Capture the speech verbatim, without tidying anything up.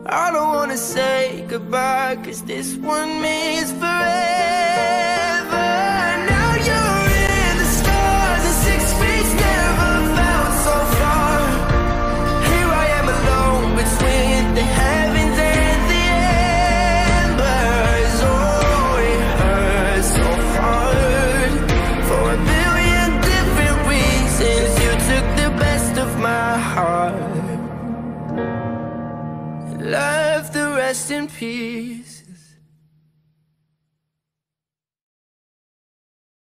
I don't wanna say goodbye, cause this one means forever. Now you're in the stars, and six feet never felt so far. Here I am alone between the heavens and the embers. Oh, it hurts so hard. For a billion different reasons, you took the best of my heart, left the rest in peace.